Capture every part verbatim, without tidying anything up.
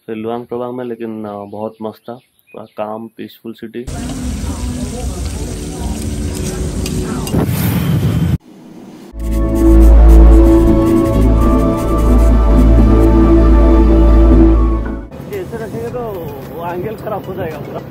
फिर लुआंग प्रभाग में, लेकिन अ, बहुत मस्त था, पूरा काम पीसफुल सिटी। ऐसे रखेंगे तो वो एंगल खराब हो जाएगा पूरा।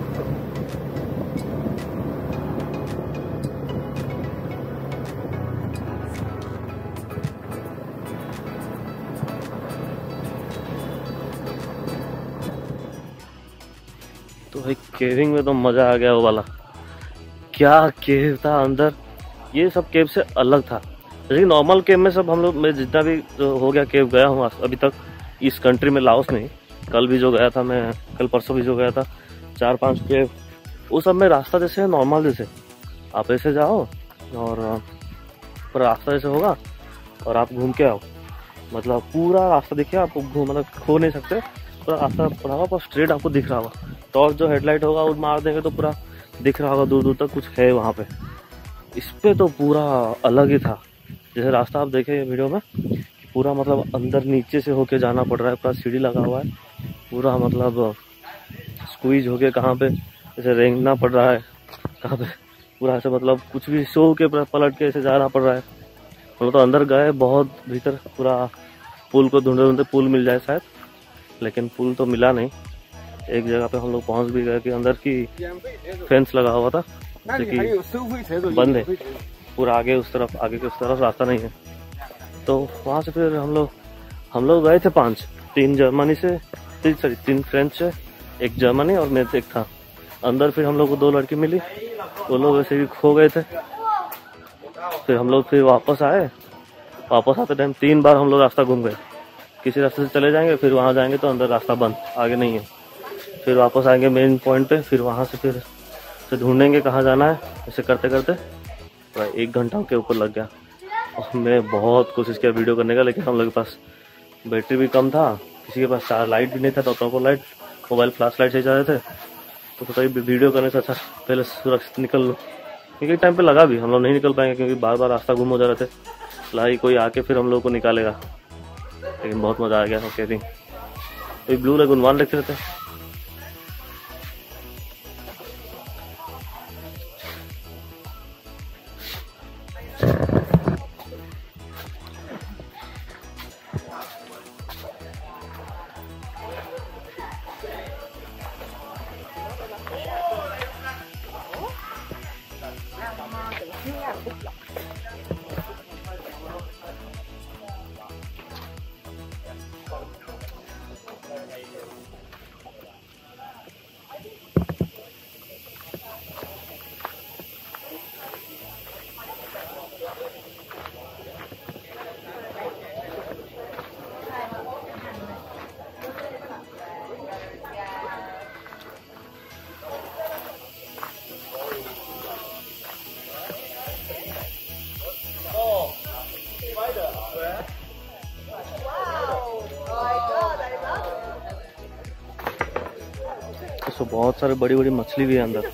तो भाई केविंग में तो मजा आ गया वो वाला। क्या केव था अंदर, ये सब केव से अलग था। जैसे नॉर्मल केव में सब हम लोग, मैं जितना भी जो हो गया केव गया हूँ अभी तक इस कंट्री में, लाओस में, कल भी जो गया था मैं, कल परसों भी जो गया था, चार पांच केव, वो सब में रास्ता जैसे है नॉर्मल जैसे, आप ऐसे जाओ और पूरा रास्ता जैसे होगा और आप घूम के आओ, मतलब पूरा रास्ता देखिए आपको, घूम मतलब खो नहीं सकते, पूरा रास्ता पूरा होगा, स्ट्रेट आपको दिख रहा होगा। टॉर्च जो हेडलाइट होगा वो मार देंगे तो पूरा दिख रहा होगा दूर दूर तक कुछ है वहाँ पे। इस पे तो पूरा अलग ही था, जैसे रास्ता आप देखे वीडियो में, पूरा मतलब अंदर नीचे से होके जाना पड़ रहा है, पूरा सीढ़ी लगा हुआ है, पूरा मतलब स्क्वीज होके कहाँ पे जैसे रेंगना पड़ रहा है, कहाँ पे पूरा ऐसे मतलब कुछ भी सो के पलट के ऐसे जाना पड़ रहा है। हम लोग तो अंदर गए बहुत भीतर, पूरा पुल को ढूंढते ढूंढते पुल मिल जाए शायद, लेकिन पुल तो मिला नहीं। एक जगह पे हम लोग पहुंच भी गए कि अंदर की फेंस लगा हुआ था, जैसे कि बंद है पूरा, आगे उस तरफ, आगे के उस तरफ रास्ता नहीं है। तो वहाँ से फिर हम लोग हम लोग गए थे पांच, तीन जर्मनी से, तीन सॉरी तीन फ्रेंच से, एक जर्मनी और मैं से एक था अंदर। फिर हम लोग को दो लड़की मिली, वो लोग वैसे भी खो गए थे। फिर हम लोग फिर वापस आए, वापस आते टाइम तीन बार हम लोग रास्ता घूम गए, किसी रास्ते से चले जाएंगे फिर वहाँ जाएंगे तो अंदर रास्ता बंद, आगे नहीं है। फिर वापस आएंगे मेन पॉइंट पे, फिर वहाँ से फिर से ढूंढेंगे कहाँ जाना है, ऐसे करते करते पूरा एक घंटा के ऊपर लग गया। और मैं बहुत कोशिश किया वीडियो करने का, लेकिन हम लोग के पास बैटरी भी कम था, किसी के पास चार लाइट भी नहीं था, तो proper light mobile flash light से ही जा रहे थे। तो सोचा वीडियो करने से अच्छा पहले सुरक्षित निकल लो, क्योंकि टाइम पे लगा भी हम लोग नहीं निकल पाएंगे, क्योंकि बार बार रास्ता गुम हो जा रहे थे, लाई कोई आके फिर हम लोग को निकालेगा। लेकिन बहुत मज़ा आ गया केविंग। तो ब्लू लेगून वन देख रहे थे। तो बहुत सारे बड़ी बड़ी मछली भी है अंदर।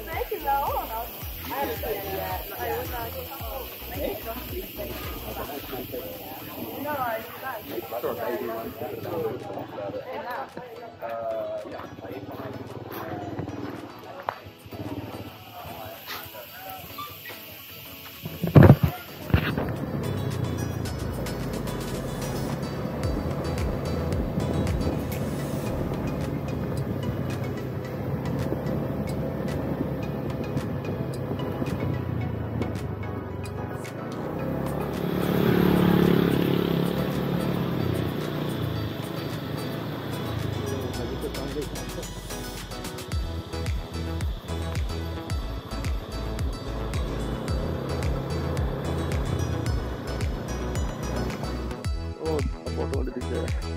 फोटो दिख रहा है।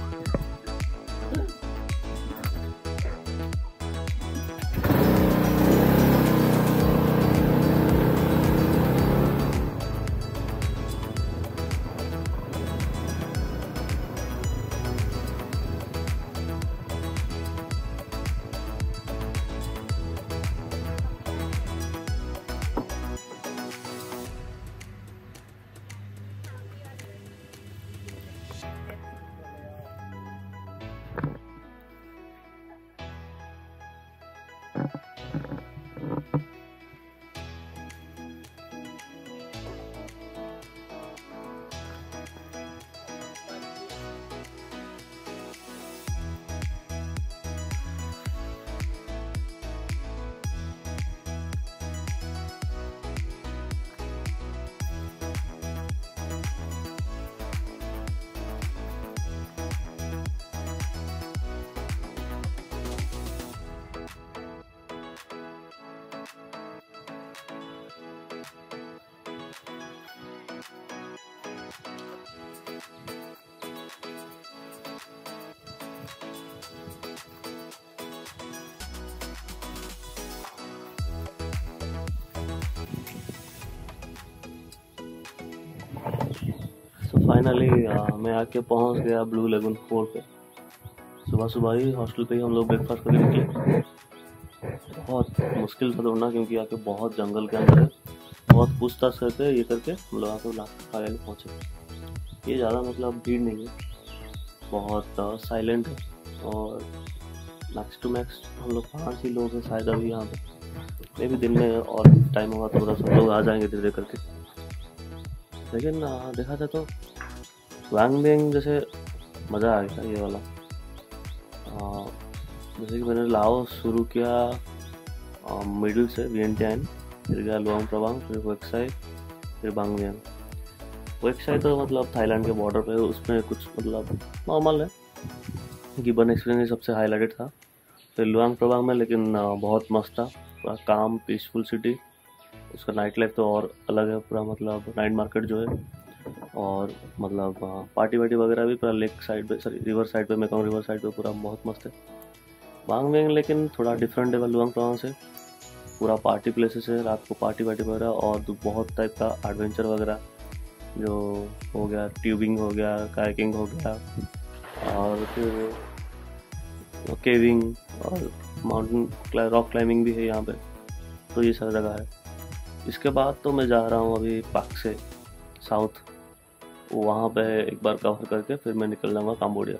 फाइनली मैं आके पहुंच गया ब्लू लेगून फोर पे। सुबह सुबह ही हॉस्टल पे ही हम लोग ब्रेकफास्ट करके निकले। बहुत मुश्किल था दौड़ना क्योंकि आके बहुत जंगल के अंदर है। बहुत पूछताछ करके ये करके हम लोग आके फाइनली पहुँचे। ये ज़्यादा मतलब भीड़ नहीं है, बहुत साइलेंट है और मैक्स टू मैक्स हम लोग पाँच ही लोग हैं शायद अभी यहाँ पे। मे भी दिन में और टाइम होगा तो सब लोग आ जाएंगे धीरे धीरे करके। लेकिन देखा जाए तो वांगबियांग जैसे मज़ा आ गया ये वाला। आ, जैसे कि मैंने लाओ शुरू किया मिडिल से वियंटियान, फिर गया लुआंग प्रबांग, फिर वेक्साई, फिर वांगबियांग। वेक्साई तो मतलब थाईलैंड के बॉर्डर पे, उसमें कुछ मतलब नॉर्मल है। गिबन एक्सपीरियंस सबसे हाईलाइटेड था। फिर लुआंग प्रबांग में लेकिन बहुत मस्त था, पूरा काम पीसफुल सिटी। उसका नाइट लाइफ तो और अलग है पूरा, मतलब नाइट मार्केट जो है और मतलब पार्टी वार्टी वगैरह भी पूरा लेक साइड पे, सॉरी रिवर साइड पे, मेकोंग रिवर साइड पे पूरा बहुत मस्त है। वांगबियांग लेकिन थोड़ा डिफरेंट है लुआंग प्रबांग से। पूरा पार्टी प्लेसेस है, रात को पार्टी वार्टी वगैरह और बहुत टाइप का एडवेंचर वगैरह जो हो गया, ट्यूबिंग हो गया, कायाकिंग हो गया और फिर केविंग और माउंटेन रॉक क्लाइंबिंग भी है यहाँ पे। तो ये सारी जगह है। इसके बाद तो मैं जा रहा हूँ अभी पाक से साउथ, वहाँ पे एक बार कवर करके फिर मैं निकल जाऊँगा काम्बोडिया।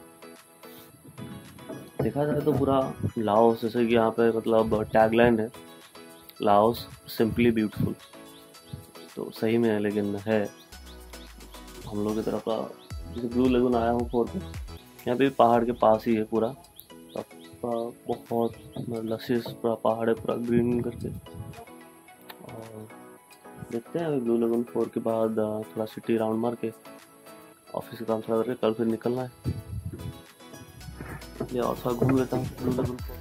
देखा जाए तो पूरा लाओस, जैसे कि यहाँ पे मतलब टैगलाइन है लाओस सिंपली ब्यूटीफुल, तो सही में है। लेकिन है हम लोग की तरफ का, जैसे ब्लू लेगून आया हूँ फोर पे, यहाँ पे पहाड़ के पास ही है पूरा, बहुत लसीस पूरा पहाड़ है, पूरा ग्रीन करके। और देखते हैं अभी ब्लू लेगून फोर के बाद थोड़ा सिटी राउंड मार के ऑफिस का काम थोड़ा करके कल फिर निकलना है। ये और थोड़ा घूम लेता हूँ Blue Lagoon four.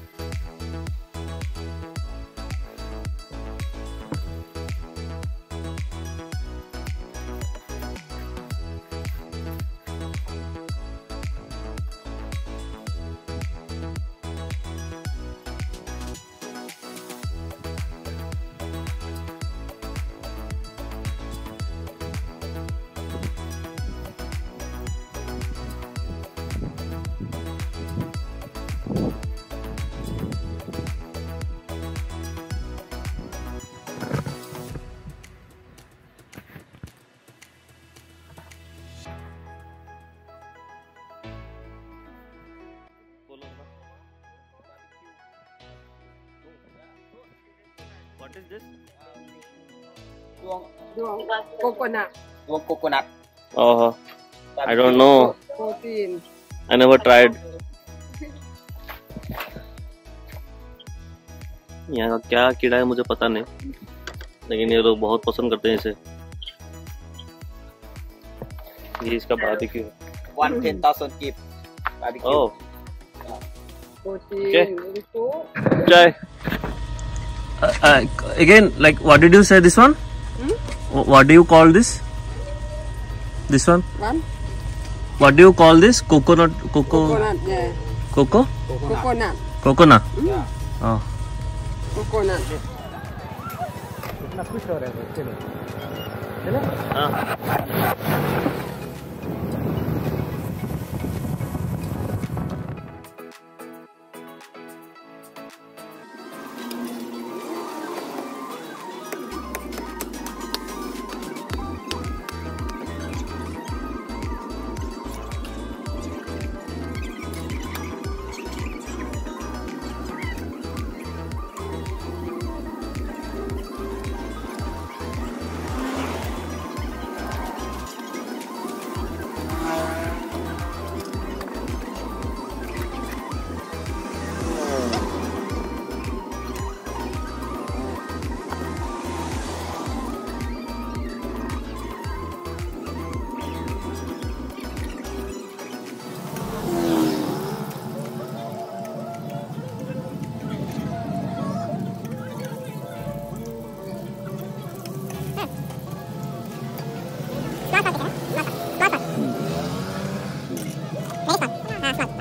What is this? Duang, duang coconut. Duang coconut. Oh, I don't know. Protein. I never tried. यहाँ का क्या कीड़ा है मुझे पता नहीं, लेकिन ये लोग बहुत पसंद करते हैं इसे। ये इसका बारबेक्यू है। One ten thousand kip. Barbecue. Oh. Protein. Try. Uh, uh, again, like, what did you say? This one? Hmm? What do you call this? This one? One? What do you call this? Coconut, coco, Coconut, yeah. coco, Coconut. coconut. Yeah. Oh. Coconut. हाँ. Nice one.